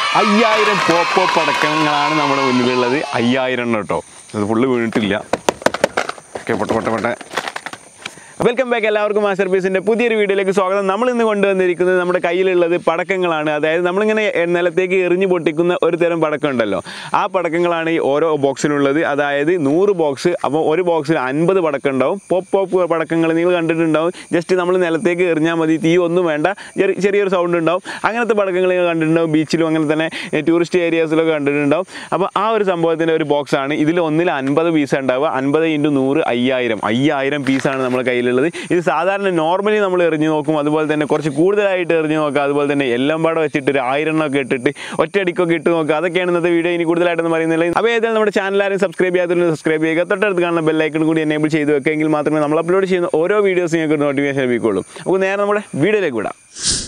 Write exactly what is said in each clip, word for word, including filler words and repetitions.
അയ്യായിരം പോപ്പ് പടക്കങ്ങളാണ് നമ്മുടെ മുന്നിലുള്ളത്. അയ്യായിരം എണ്ണം കേട്ടോ, അത് ഫുള്ള് വീണിട്ടില്ല. ഓക്കെ, പൊട്ട പൊട്ട പൊട്ട വെൽക്കം ബാക്ക്. എല്ലാവർക്കും മാസ്റ്റർ പീസിൻ്റെ പുതിയൊരു വീഡിയോയിലേക്ക് സ്വാഗതം. നമ്മൾ ഇന്ന് കൊണ്ടുവന്നിരിക്കുന്നത് നമ്മുടെ കയ്യിലുള്ളത് പടക്കങ്ങളാണ്. അതായത് നമ്മളിങ്ങനെ നിലത്തേക്ക് എറിഞ്ഞു പൊട്ടിക്കുന്ന ഒരു തരം പടക്കം ഉണ്ടല്ലോ, ആ പടക്കങ്ങളാണ് ഈ ഓരോ ബോക്സിലുള്ളത്. അതായത് നൂറ് ബോക്സ്, അപ്പോൾ ഒരു ബോക്സിൽ അൻപത് പടക്കം ഉണ്ടാവും. പോപ്പ് പോപ്പ് പടക്കങ്ങൾ നിങ്ങൾ കണ്ടിട്ടുണ്ടാവും. ജസ്റ്റ് നമ്മൾ നിലത്തേക്ക് എറിഞ്ഞാൽ മതി, തീ ഒന്നും വേണ്ട, ചെറിയൊരു സൗണ്ട് ഉണ്ടാവും. അങ്ങനത്തെ പടക്കങ്ങൾ നിങ്ങൾ കണ്ടിട്ടുണ്ടാവും. ബീച്ചിലും അങ്ങനെ തന്നെ ടൂറിസ്റ്റ് ഏരിയാസിലൊക്കെ കണ്ടിട്ടുണ്ടാവും. അപ്പോൾ ആ ഒരു സംഭവത്തിൻ്റെ ഒരു ബോക്സാണ് ഇതിൽ. ഒന്നിൽ അൻപത് പീസ് ഉണ്ടാവുക. അൻപത് ഇൻറ്റു നൂറ് അയ്യായിരം അയ്യായിരം പീസാണ് നമ്മുടെ കയ്യിൽ. ഇത് സാധാരണ നോർമലി നമ്മൾ എറിഞ്ഞു നോക്കും, അതുപോലെ തന്നെ കുറച്ച് കൂടുതലായിട്ട് എറിഞ്ഞു നോക്കുക, അതുപോലെ തന്നെ എല്ലാം പാടെ വെച്ചിട്ട് ഒരു ആയിരം എണ്ണമൊക്കെ ഇട്ടിട്ട് ഒറ്റയടിക്കൊക്കെ ഇട്ട് നോക്കുക. അതൊക്കെയാണ് ഇന്നത്തെ വീഡിയോ. ഇനി കൂടുതലായിട്ടൊന്നും പറയുന്നില്ല. അപ്പോൾ ഏതായാലും നമ്മുടെ ചാനൽ ആരും സബ്സ്ക്രൈബ് ചെയ്യാത്തവരും സബ്സ്ക്രൈബ് ചെയ്യുക. തൊട്ടടുത്ത് കാണുന്ന ബെല്ലൈക്കൺ കൂടി എനേബിൾ ചെയ്ത് വെക്കെങ്കിൽ മാത്രമേ നമ്മൾ അപ്ലോഡ് ചെയ്യുന്ന ഓരോ വീഡിയോസ് നിങ്ങൾക്ക് നോട്ടിഫിക്കേഷൻ ലഭിക്കുള്ളൂ. അപ്പോൾ നേരെ നമ്മുടെ വീഡിയോയിലേക്ക് വിടാം.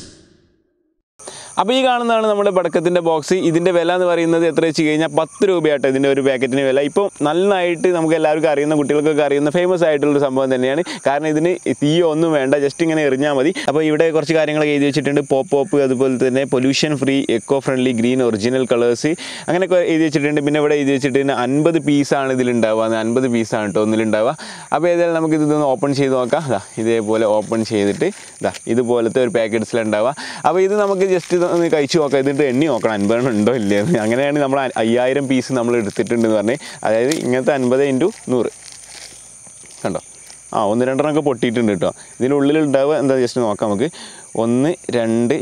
അപ്പോൾ ഈ കാണുന്നതാണ് നമ്മുടെ പടക്കത്തിൻ്റെ ബോക്സ്. ഇതിൻ്റെ വില എന്ന് പറയുന്നത് എത്ര വെച്ച് കഴിഞ്ഞാൽ പത്ത് രൂപയാട്ടോ ഇതിൻ്റെ ഒരു പാക്കറ്റിന് വില. ഇപ്പോൾ നന്നായിട്ട് നമുക്ക് എല്ലാവർക്കും അറിയുന്ന, കുട്ടികൾക്കൊക്കെ അറിയുന്ന ഫേമസ് ആയിട്ടുള്ളൊരു സംഭവം തന്നെയാണ്. കാരണം ഇതിന് തീയോ ഒന്നും വേണ്ട, ജസ്റ്റ് ഇങ്ങനെ എറിഞ്ഞാൽ മതി. അപ്പോൾ ഇവിടെ കുറച്ച് കാര്യങ്ങളൊക്കെ എഴുതി വെച്ചിട്ടുണ്ട്. പോപ്പ് പോപ്പ്, അതുപോലെ തന്നെ pollution free, eco friendly, green, original colours, അങ്ങനെയൊക്കെ എഴുതി വെച്ചിട്ടുണ്ട്. പിന്നെ ഇവിടെ എഴുതി വെച്ചിട്ടുണ്ട് അൻപത് പീസാണ് ഇതിലുണ്ടാവുക. അൻപത് പീസാണ് കേട്ടോ ഒന്നിലുണ്ടാവുക. അപ്പോൾ ഏതായാലും നമുക്ക് ഇതൊന്ന് ഓപ്പൺ ചെയ്ത് നോക്കാം. ഇതാ ഇതേപോലെ ഓപ്പൺ ചെയ്തിട്ട് ഇതാ ഇതുപോലത്തെ ഒരു പാക്കറ്റ്സിലുണ്ടാവുക. അപ്പോൾ ഇത് നമുക്ക് ജസ്റ്റ് ഒന്ന് കഴിച്ച് നോക്കാം. ഇതിട്ട് എണ്ണി നോക്കണം അൻപതെണ്ണം ഉണ്ടോ ഇല്ലയെന്ന്. അങ്ങനെയാണ് നമ്മൾ അയ്യായിരം പീസ് നമ്മൾ എടുത്തിട്ടുണ്ടെന്ന് പറഞ്ഞ്. അതായത് ഇങ്ങനത്തെ അൻപത് ഇൻറ്റു നൂറ് കണ്ടോ, ആ ഒന്ന് രണ്ടെണ്ണമൊക്കെ പൊട്ടിയിട്ടുണ്ട് കേട്ടോ. ഇതിനുള്ളിൽ ഉണ്ടാവുക എന്താ ജസ്റ്റ് നോക്കാം നമുക്ക്. ഒന്ന് രണ്ട്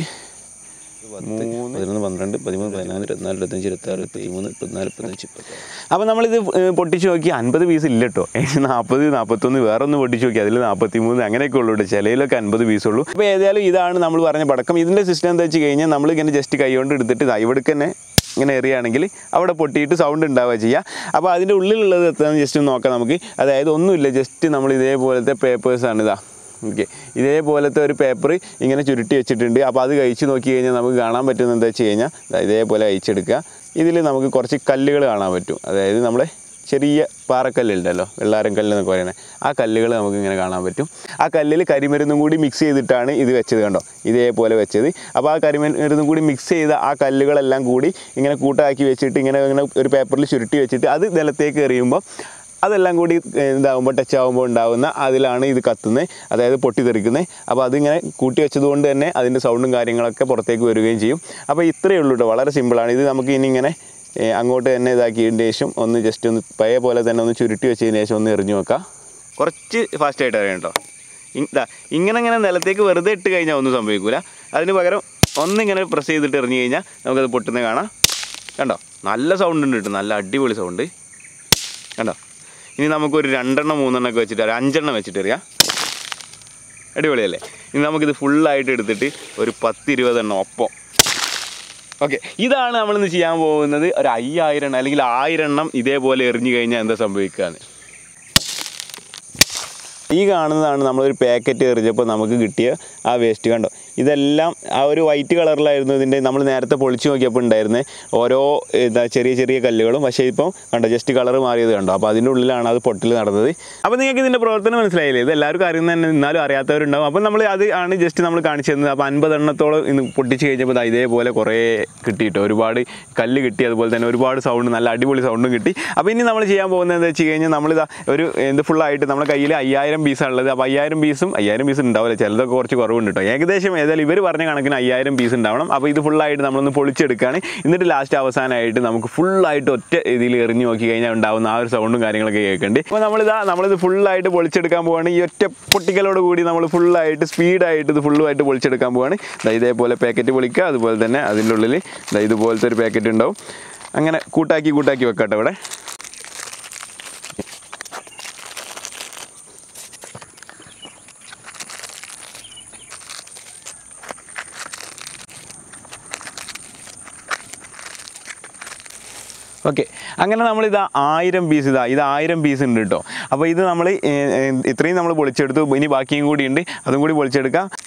മൂന്ന് പതിനൊന്ന് പന്ത്രണ്ട് പതിമൂന്ന് പതിനാല് ഇരുപത്തിനാല് ഇരുപത്തഞ്ച് ഇരുപത്താറ് ഇരുപത്തിമൂന്ന് മുപ്പത്തിനാല് മുപ്പത്തഞ്ച് മുപ്പത്താറ്. അപ്പോൾ നമ്മളിത് പൊട്ടിച്ച് നോക്കി അൻപത് പീസ് ഇല്ല കേട്ടോ. നാൽപ്പത് നാൽപ്പത്തൊന്ന് വേറെ ഒന്ന് പൊട്ടിച്ച് നോക്കി, അതിൽ നാൽപ്പത്തി മൂന്ന് അങ്ങനെയൊക്കെ ഉള്ളൂ കേട്ടോ. ചിലയിലൊക്കെ അൻപത് പീസുള്ളൂ. അപ്പോൾ ഏതായാലും ഇതാണ് നമ്മൾ പറഞ്ഞ പടക്കം. ഇതിൻ്റെ സിസ്റ്റം എന്താ വെച്ച് കഴിഞ്ഞാൽ നമ്മളിങ്ങനെ ജസ്റ്റ് കൈ കൊണ്ട് എടുത്തിട്ട് ഇവിടേക്ക് തന്നെ ഇങ്ങനെ എറിയുകയാണെങ്കിൽ അവിടെ പൊട്ടിയിട്ട് സൗണ്ട് ഉണ്ടാവുക ചെയ്യുക. അപ്പോൾ അതിൻ്റെ ഉള്ളിലുള്ളത് എത്താന്ന് ജസ്റ്റ് നോക്കാം നമുക്ക്. അതായത് ഒന്നുമില്ല, ജസ്റ്റ് നമ്മൾ ഇതേപോലത്തെ പേപ്പേഴ്സാണ്. ഇതാ ഓക്കെ, ഇതേപോലത്തെ ഒരു പേപ്പർ ഇങ്ങനെ ചുരുട്ടി വെച്ചിട്ടുണ്ട്. അപ്പോൾ അത് കഴിച്ച് നോക്കി കഴിഞ്ഞാൽ നമുക്ക് കാണാൻ പറ്റുന്നത് എന്താ വെച്ച് കഴിഞ്ഞാൽ ഇതേപോലെ അയച്ചെടുക്കുക. ഇതിൽ നമുക്ക് കുറച്ച് കല്ലുകൾ കാണാൻ പറ്റും. അതായത് നമ്മളെ ചെറിയ പാറക്കല്ലുണ്ടല്ലോ, വെള്ളാരം കല്ല് എന്നൊക്കെ പറയുന്നത്, ആ കല്ലുകൾ നമുക്ക് ഇങ്ങനെ കാണാൻ പറ്റും. ആ കല്ലിൽ കരിമരുന്നും കൂടി മിക്സ് ചെയ്തിട്ടാണ് ഇത് വെച്ചത് കണ്ടോ, ഇതേപോലെ വെച്ചത്. അപ്പോൾ ആ കരിമരുന്നും കൂടി മിക്സ് ചെയ്ത ആ കല്ലുകളെല്ലാം കൂടി ഇങ്ങനെ കൂട്ടാക്കി വെച്ചിട്ട് ഇങ്ങനെ ഇങ്ങനെ ഒരു പേപ്പറിൽ ചുരുട്ടി വെച്ചിട്ട് അത് നിലത്തേക്ക് എറിയുമ്പോൾ അതെല്ലാം കൂടി ഇതാകുമ്പോൾ ടച്ച് ആകുമ്പോൾ ഉണ്ടാകുന്ന അതിലാണ് ഇത് കത്തുന്നത്, അതായത് പൊട്ടിത്തെറിക്കുന്നത്. അപ്പോൾ അതിങ്ങനെ കൂട്ടി വെച്ചതുകൊണ്ട് തന്നെ അതിൻ്റെ സൗണ്ടും കാര്യങ്ങളൊക്കെ പുറത്തേക്ക് വരികയും ചെയ്യും. അപ്പോൾ ഇത്രയേ ഉള്ളൂ കേട്ടോ, വളരെ സിമ്പിളാണ്. ഇത് നമുക്ക് ഇനി ഇങ്ങനെ അങ്ങോട്ട് തന്നെ ഇതാക്കിയതിന് ശേഷം ഒന്ന് ജസ്റ്റ് ഒന്ന് പഴയ പോലെ തന്നെ ഒന്ന് ചുരുട്ടി വെച്ചതിന് ശേഷം ഒന്ന് എറിഞ്ഞു നോക്കാം. കുറച്ച് ഫാസ്റ്റായിട്ട് അറിയാം കേട്ടോ. ഇതാ ഇങ്ങനെ ഇങ്ങനെ നിലത്തേക്ക് വെറുതെ ഇട്ട് കഴിഞ്ഞാൽ ഒന്നും സംഭവിക്കില്ല. അതിന് പകരം ഒന്നിങ്ങനെ പ്രസ് ചെയ്തിട്ട് എറിഞ്ഞു കഴിഞ്ഞാൽ നമുക്കത് പൊട്ടുന്നത് കാണാം. കണ്ടോ, നല്ല സൗണ്ട് ഉണ്ട് കേട്ടോ, നല്ല അടിപൊളി സൗണ്ട് കണ്ടോ. ഇനി നമുക്കൊരു രണ്ടെണ്ണം മൂന്നെണ്ണം ഒക്കെ വെച്ചിട്ട് അറിയാം, അഞ്ചെണ്ണം വെച്ചിട്ട് അറിയാം. അടിപൊളിയല്ലേ. ഇനി നമുക്കിത് ഫുള്ളായിട്ട് എടുത്തിട്ട് ഒരു പത്ത് ഇരുപതെണ്ണം ഒപ്പം. ഓക്കെ, ഇതാണ് നമ്മളിന്ന് ചെയ്യാൻ പോകുന്നത്. ഒരു അയ്യായിരം എണ്ണം അല്ലെങ്കിൽ ആയിരം എണ്ണം ഇതേപോലെ എറിഞ്ഞു കഴിഞ്ഞാൽ എന്താ സംഭവിക്കുകയെന്ന്. ഈ കാണുന്നതാണ് നമ്മളൊരു പാക്കറ്റ് എറിഞ്ഞപ്പോൾ നമുക്ക് കിട്ടിയ ആ വേസ്റ്റ് കണ്ടോ. ഇതെല്ലാം ആ ഒരു വൈറ്റ് കളറിലായിരുന്നു ഇതിൻ്റെ. നമ്മൾ നേരത്തെ പൊളിച്ച് നോക്കിയപ്പോൾ ഉണ്ടായിരുന്നത് ഓരോ ഇതാ ചെറിയ ചെറിയ കല്ലുകളും. പക്ഷേ ഇപ്പം കണ്ടോ ജസ്റ്റ് കളർ മാറിയത് കണ്ടോ. അപ്പോൾ അതിൻ്റെ ഉള്ളിലാണ് അത് പൊട്ടൽ നടന്നത്. അപ്പോൾ നിങ്ങൾക്ക് ഇതിൻ്റെ പ്രവർത്തനം മനസ്സിലായില്ലേ? ഇത് എല്ലാവർക്കും അറിയുന്ന തന്നെ, എന്നാലും അറിയാത്തവരുണ്ടാവും. അപ്പോൾ നമ്മൾ അത് ആണ് ജസ്റ്റ് നമ്മൾ കാണിച്ചു തന്നത്. അപ്പോൾ അൻപത് എണ്ണത്തോളം ഇന്ന് പൊട്ടിച്ച് കഴിഞ്ഞപ്പോൾ ഇതേപോലെ കുറേ കിട്ടിയിട്ടോ, ഒരുപാട് കല്ല് കിട്ടി, അതുപോലെ തന്നെ ഒരുപാട് സൗണ്ട്, നല്ല അടിപൊളി സൗണ്ടും കിട്ടി. അപ്പോൾ ഇനി നമ്മൾ ചെയ്യാൻ പോകുന്നത് എന്താ വെച്ച് കഴിഞ്ഞാൽ നമ്മളിതാ ഒരു എന്ത് ഫുള്ളായിട്ട് നമ്മുടെ കയ്യിൽ അയ്യായിരം പീസാണുള്ളത്. അപ്പോൾ അയ്യായിരം പീസും അയ്യായിരം പീസ് ഉണ്ടാവില്ല, ചിലതൊക്കെ കുറച്ച് കുറവുണ്ട് കേട്ടോ. ഏകദേശം ഏതായാലും ഇവർ പറഞ്ഞ കണക്കിന് അയ്യായിരം പീസ് ഉണ്ടാവണം. അപ്പോൾ ഇത് ഫുള്ളായിട്ട് നമ്മളൊന്ന് പൊളിച്ചെടുക്കുകയാണ്. എന്നിട്ട് ലാസ്റ്റ് അവസാനമായിട്ട് നമുക്ക് ഫുള്ളായിട്ട് ഒറ്റ ഇതിൽ എറിഞ്ഞു നോക്കി കഴിഞ്ഞാൽ ഉണ്ടാവുന്ന ആ ഒരു സൗണ്ടും കാര്യങ്ങളൊക്കെ കേൾക്കേണ്ടി. അപ്പോൾ നമ്മളിതാ നമ്മളിത് ഫുള്ളായിട്ട് പൊളിച്ചെടുക്കാൻ പോവുകയാണ്. ഈ ഒറ്റ പൊട്ടിക്കലോട് കൂടി നമ്മൾ ഫുള്ളായിട്ട് സ്പീഡായിട്ട് ഇത് ഫുള്ളുമായിട്ട് പൊളിച്ചെടുക്കാൻ പോവുകയാണ്. ഇതേപോലെ പാക്കറ്റ് പൊളിക്കുക, അതുപോലെ തന്നെ അതിൻ്റെ ഉള്ളിൽ ഇതുപോലത്തെ ഒരു പാക്കറ്റ് ഉണ്ടാവും. അങ്ങനെ കൂട്ടാക്കി കൂട്ടാക്കി വെക്കട്ടെ ഇവിടെ. ഓക്കെ, അങ്ങനെ നമ്മളിതാ ആയിരം പീസ് ഇതാ ഇത് ആയിരം പീസ് ഉണ്ട് കേട്ടോ. അപ്പോൾ ഇത് നമ്മൾ ഇത്രയും നമ്മൾ പൊളിച്ചെടുത്തു. ഇനി ബാക്കിയും കൂടി ഉണ്ട്, അതും കൂടി പൊളിച്ചെടുക്കാം.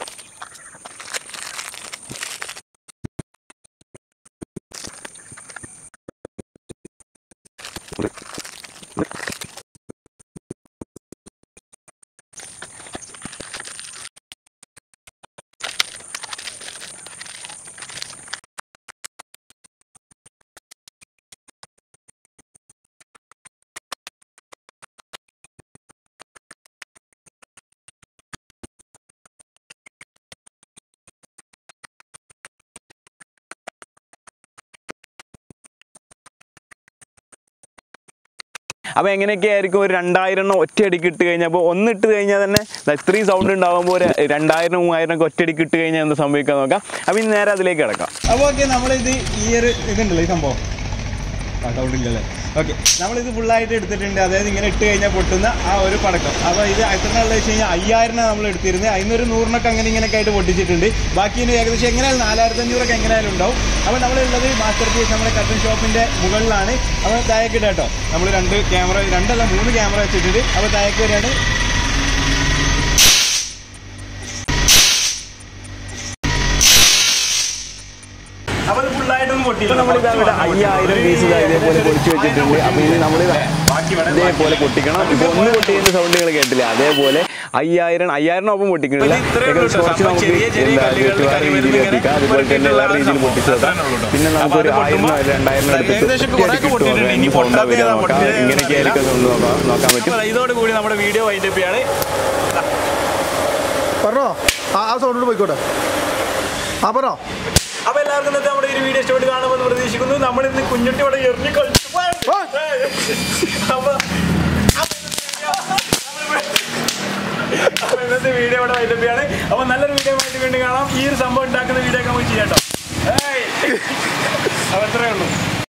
അപ്പോൾ എങ്ങനെയൊക്കെ ആയിരിക്കും ഒരു രണ്ടായിരം എണ്ണം ഒറ്റയടിക്ക് ഇട്ട് കഴിഞ്ഞാൽ അപ്പോൾ ഒന്ന് ഇട്ട് കഴിഞ്ഞാൽ തന്നെ ഇത്രയും സൗണ്ട് ഉണ്ടാകുമ്പോൾ ഒരു രണ്ടായിരം മൂവായിരം ഒക്കെ ഒറ്റയടിക്ക് ഇട്ട് കഴിഞ്ഞാൽ എന്ത് സംഭവിക്കാൻ നോക്കാം. അപ്പോൾ ഇനി നേരെ അതിലേക്ക് കിടക്കാം. അപ്പോൾ ഓക്കെ, നമ്മളിത് ഈ ഒരു ഇതുണ്ടല്ലോ ഈ സംഭവം സൗണ്ട് ഇല്ലല്ലേ. ഓക്കെ, നമ്മളിത് ഫുള്ളായിട്ട് എടുത്തിട്ടുണ്ട്. അതായത് ഇങ്ങനെ ഇട്ട് കഴിഞ്ഞാൽ പൊട്ടുന്ന ആ ഒരു പടക്കം. അപ്പോൾ ഇത് എത്രയാണെന്ന് വെച്ച് കഴിഞ്ഞാൽ അയ്യായിരം നമ്മൾ എടുത്തിരുന്നത്. അതിനൊരു നൂറിനൊക്കെ അങ്ങനെ ഇങ്ങനെയൊക്കെ ആയിട്ട് പൊട്ടിച്ചിട്ടുണ്ട്. ബാക്കി ഇനി ഏകദേശം എങ്ങനെയായാലും നാലായിരത്തി അഞ്ഞൂറൊക്കെ എങ്ങനെയായാലും ഉണ്ടാവും. അപ്പോൾ നമ്മളുള്ളത് മാസ്റ്റർ പീസ് നമ്മുടെ കട്ടൻ ഷോപ്പിൻ്റെ മുകളിലാണ്. അപ്പോൾ താഴേക്ക് ഇടാം കേട്ടോ. നമ്മൾ രണ്ട് ക്യാമറ രണ്ടല്ല മൂന്ന് ക്യാമറ വെച്ചിട്ടുണ്ട്. അപ്പോൾ താഴേക്ക് വരികയാണ്. അപ്പോൾ ഇത് ഫുള്ളായിട്ടൊന്നും പൊട്ടിയില്ല. നമ്മളിവിടെ അയ്യായിരം പീസ് ഇതേപോലെ പൊളിച്ച് വെച്ചിട്ടുണ്ട്. അപ്പോൾ ഇനി നമ്മൾ ഇതേപോലെ പൊട്ടിക്കണം. ഇപ്പോൾ ഒന്ന് പൊട്ടിയതിൻ്റെ സൗണ്ടുകൾ കേട്ടില്ല, അതേപോലെ അയ്യായിരം അയ്യായിരം ഒപ്പം പൊട്ടിക്കണില്ല. കുറച്ച് നമുക്ക് വേറെ രീതിയിൽ എത്തിക്കാം. അതുപോലെ തന്നെ വേറെ രീതിയിൽ പൊട്ടിച്ച് വെക്കാം. പിന്നെ നമുക്കൊരു ആയിരം രണ്ടായിരം എടുത്തിട്ട് ഇനി ഫോണ്ടാ വരിക നോക്കാം. ഇങ്ങനെയൊക്കെ ആയിരിക്കും നോക്കാം നോക്കാൻ പറ്റും. ഇതോടുകൂടി നമ്മുടെ വീഡിയോ വൈൻഡപ്പ് ചെയ്യാണ്. പറഞ്ഞോ ആ സൗണ്ടോട് പോയിക്കോട്ടെ. ആ പറഞ്ഞോ. അപ്പോൾ എല്ലാവർക്കും ഇന്നത്തെ നമ്മുടെ ഈ വീഡിയോ ഇഷ്ടപ്പെട്ട് കാണുമെന്ന് പ്രതീക്ഷിക്കുന്നു. നമ്മൾ ഇന്ന് കുഞ്ഞുട്ടി ഇവിടെ എറിഞ്ഞു കളിച്ചു. അപ്പോൾ ഇന്നത്തെ വീഡിയോ ഇവിടെ വൈൻഡപ്പ് ചെയ്യാണ്. അപ്പോൾ നല്ലൊരു വീഡിയോ ആയിട്ട് വേണ്ടി കാണാം. ഈ ഒരു സംഭവം ഉണ്ടാക്കുന്ന വീഡിയോ ഒക്കെ നമുക്ക് ചെയ്യാം കേട്ടോ. അപ്പോൾ എത്രയേ ഉള്ളൂ.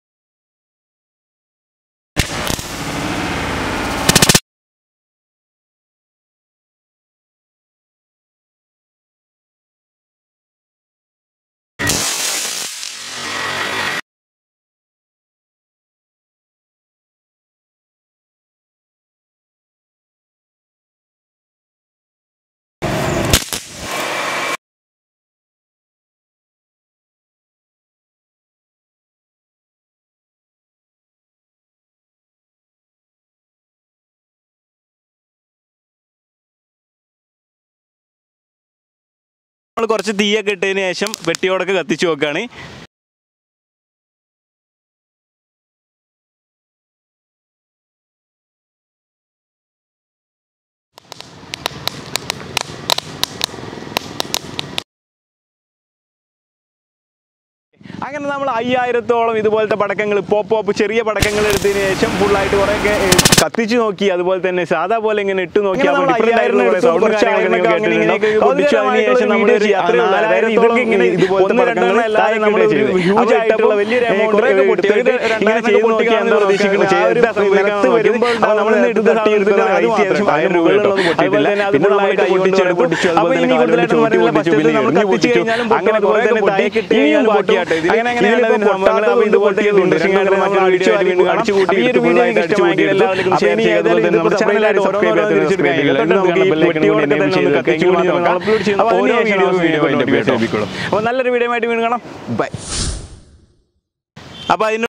നമ്മൾ കുറച്ച് തീയൊക്കെ ഇട്ടതിന് ശേഷം വെട്ടിയോടൊക്കെ കത്തിച്ച് നോക്കുകയാണ്. അങ്ങനെ നമ്മൾ അയ്യായിരത്തോളം ഇതുപോലത്തെ പടക്കങ്ങൾ പോപ്പ് പോപ്പ് ചെറിയ പടക്കങ്ങൾ എടുത്തതിന് ശേഷം ഫുള്ളായിട്ട് കുറേയൊക്കെ കത്തിച്ച് നോക്കി. അതുപോലെ തന്നെ സാധാ പോലെ ഇങ്ങനെ ഇട്ട് നോക്കി. നല്ലൊരു വീഡിയോ ആയിട്ട് വീണ്ടും കാണാം. ബൈ. അപ്പൊ